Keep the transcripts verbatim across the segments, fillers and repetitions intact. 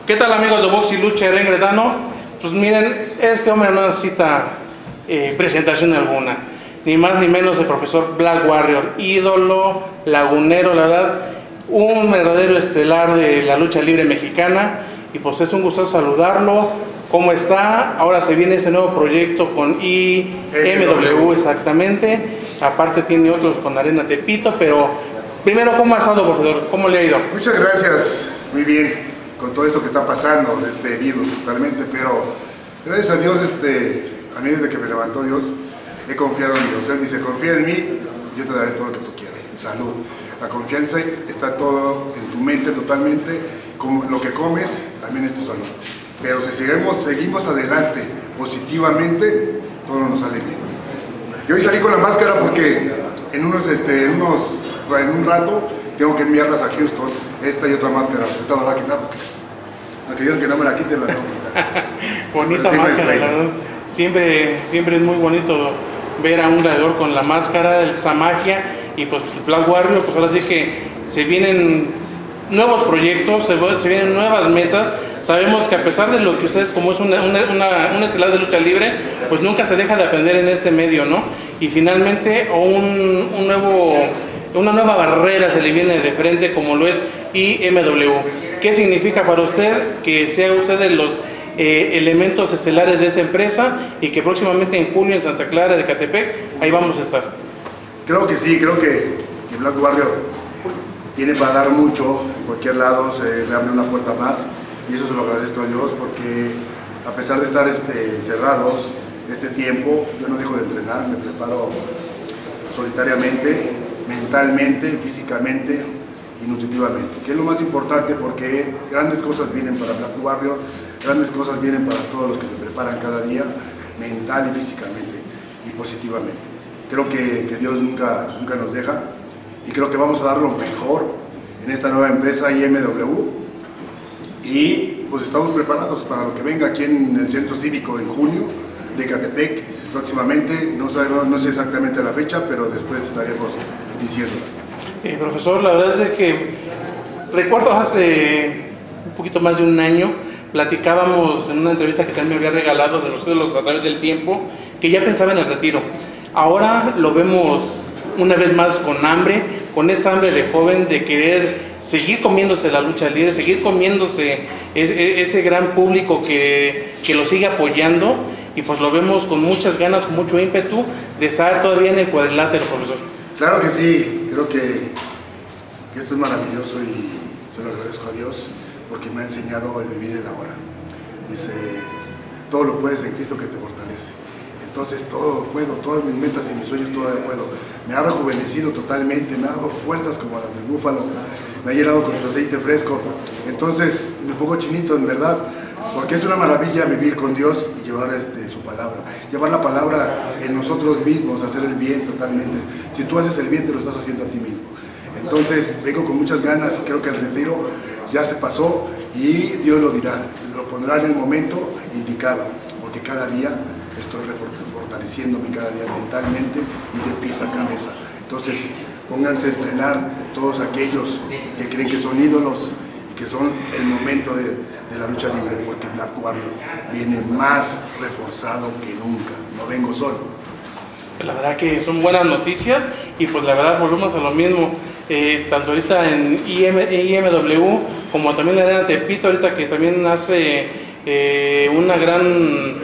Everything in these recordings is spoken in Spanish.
¿Qué tal, amigos de Box y Lucha en Gretano? Pues miren, este hombre no necesita eh, presentación alguna, ni más ni menos el profesor Black Warrior, ídolo, lagunero, la verdad, un verdadero estelar de la lucha libre mexicana, y pues es un gusto saludarlo. ¿Cómo está? Ahora se viene este nuevo proyecto con I M W, exactamente, aparte tiene otros con Arena Tepito, pero primero, ¿cómo ha estado, profesor? ¿Cómo le ha ido? Muchas gracias, muy bien, con todo esto que está pasando, este virus totalmente, pero gracias a Dios, este, a mí desde que me levantó Dios, he confiado en Dios. Él dice, confía en mí, yo te daré todo lo que tú quieras. Salud. La confianza está todo en tu mente totalmente, como lo que comes también es tu salud. Pero si seguimos, seguimos adelante positivamente, todo nos sale bien. Yo hoy salí con la máscara porque en unos, este, en unos, en un rato tengo que enviarlas a Houston, esta y otra máscara. Ahorita me va a quitar porque aquellos que no me la quiten la tengo que quitar. Bonita máscara, la verdad. Siempre, siempre es muy bonito ver a un gladiador con la máscara, esa magia, y pues Black Warrior, pues ahora sí que se vienen nuevos proyectos, se, se vienen nuevas metas. Sabemos que a pesar de lo que ustedes, como es una, una, una, una estelar de lucha libre, pues nunca se deja de aprender en este medio, ¿no? Y finalmente un, un nuevo, una nueva barrera se le viene de frente, como lo es I M W. ¿Qué significa para usted que sea usted de los eh, elementos estelares de esta empresa y que próximamente en junio en Santa Clara de Catepec, ahí vamos a estar? Creo que sí, creo que, que Black Warrior tiene para dar mucho, en cualquier lado se le abre una puerta más. Y eso se lo agradezco a Dios porque a pesar de estar este, cerrados este tiempo, yo no dejo de entrenar, me preparo solitariamente, mentalmente, físicamente y nutritivamente, que es lo más importante porque grandes cosas vienen para Black Warrior, grandes cosas vienen para todos los que se preparan cada día, mental y físicamente y positivamente. Creo que, que Dios nunca, nunca nos deja y creo que vamos a dar lo mejor en esta nueva empresa I M W. Y pues estamos preparados para lo que venga aquí en el Centro Cívico en junio de Catepec próximamente. No sabemos, no sé exactamente la fecha, pero después estaremos diciéndola. Eh, profesor, la verdad es de que recuerdo hace un poquito más de un año, platicábamos en una entrevista que también me había regalado de los ídolos a través del tiempo, que ya pensaba en el retiro. Ahora lo vemos una vez más con hambre, con esa hambre de joven de querer seguir comiéndose la lucha libre, seguir comiéndose ese, ese gran público que, que lo sigue apoyando, y pues lo vemos con muchas ganas, con mucho ímpetu de estar todavía en el cuadrilátero, profesor. Claro que sí, creo que, que esto es maravilloso y se lo agradezco a Dios porque me ha enseñado el vivir el ahora. Dice, todo lo puedes en Cristo que te fortalece. Entonces todo puedo, todas mis metas y mis sueños todavía puedo. Me ha rejuvenecido totalmente, me ha dado fuerzas como las del búfalo, me ha llenado con su aceite fresco. Entonces me pongo chinito en verdad, porque es una maravilla vivir con Dios y llevar este, su palabra. Llevar la palabra en nosotros mismos, hacer el bien totalmente. Si tú haces el bien, te lo estás haciendo a ti mismo. Entonces vengo con muchas ganas y creo que el retiro ya se pasó y Dios lo dirá, lo pondrá en el momento indicado, porque cada día estoy fortaleciéndome cada día mentalmente y de pies a cabeza. Entonces, pónganse a entrenar todos aquellos que creen que son ídolos y que son el momento de, de la lucha libre, porque Black Warrior viene más reforzado que nunca. No vengo solo. La verdad que son buenas noticias y pues la verdad volvemos a lo mismo. Eh, tanto ahorita en I M W como también en Arena Tepito, ahorita que también hace eh, una gran...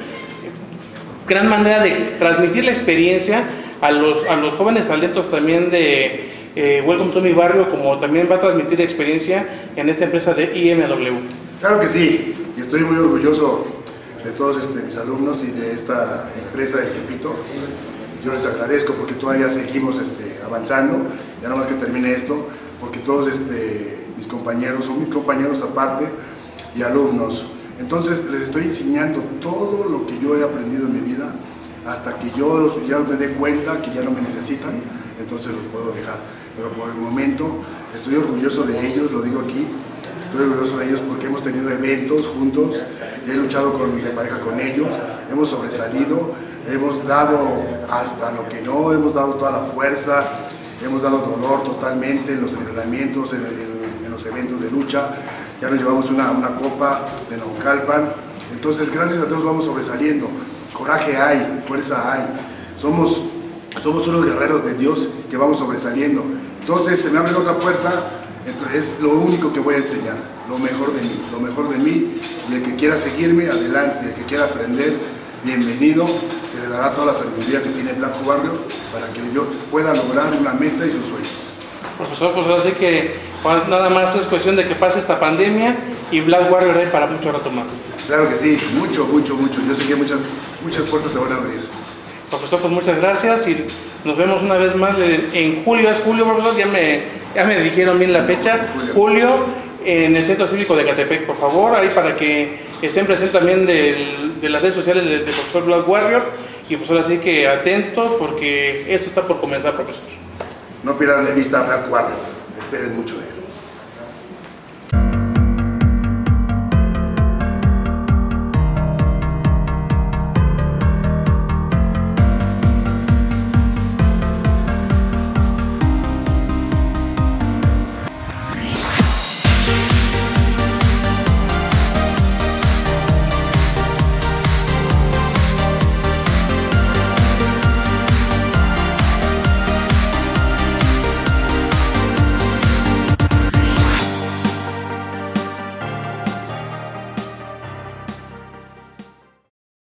gran manera de transmitir la experiencia a los, a los jóvenes talentos también de eh, Welcome to mi barrio, como también va a transmitir experiencia en esta empresa de I M W. Claro que sí, y estoy muy orgulloso de todos este, mis alumnos y de esta empresa de Tepito. Yo les agradezco porque todavía seguimos este, avanzando, ya no más que termine esto, porque todos este, mis compañeros son mis compañeros aparte y alumnos. Entonces les estoy enseñando todo lo que yo he aprendido en mi vida hasta que yo ya me dé cuenta que ya no me necesitan, entonces los puedo dejar. Pero por el momento estoy orgulloso de ellos, lo digo aquí, estoy orgulloso de ellos porque hemos tenido eventos juntos, he luchado con, de pareja con ellos, hemos sobresalido, hemos dado hasta lo que no, hemos dado toda la fuerza, hemos dado dolor totalmente en los entrenamientos, en, en, en los eventos de lucha. ya nos llevamos una, una copa de Naucalpan. Entonces, gracias a Dios vamos sobresaliendo. Coraje hay, fuerza hay. Somos, somos unos guerreros de Dios que vamos sobresaliendo. Entonces, se me abre otra puerta, entonces es lo único que voy a enseñar, lo mejor de mí, lo mejor de mí. Y el que quiera seguirme, adelante. El que quiera aprender, bienvenido. Se le dará toda la sabiduría que tiene Black Warrior para que yo pueda lograr una meta y sus sueños. Profesor, pues ahora sí que pues, nada más es cuestión de que pase esta pandemia y Black Warrior hay para mucho rato más. Claro que sí, mucho, mucho, mucho. Yo sé que muchas, muchas puertas se van a abrir. Profesor, pues muchas gracias y nos vemos una vez más en julio. ¿Es julio, profesor? Ya me, ya me dijeron bien la fecha. Julio. julio en el Centro Cívico de Ecatepec, por favor, ahí para que estén presentes también del, de las redes sociales del de profesor Black Warrior. Y pues ahora sí que atentos porque esto está por comenzar, profesor. No pierdan de vista a Black Warrior, esperen mucho de él.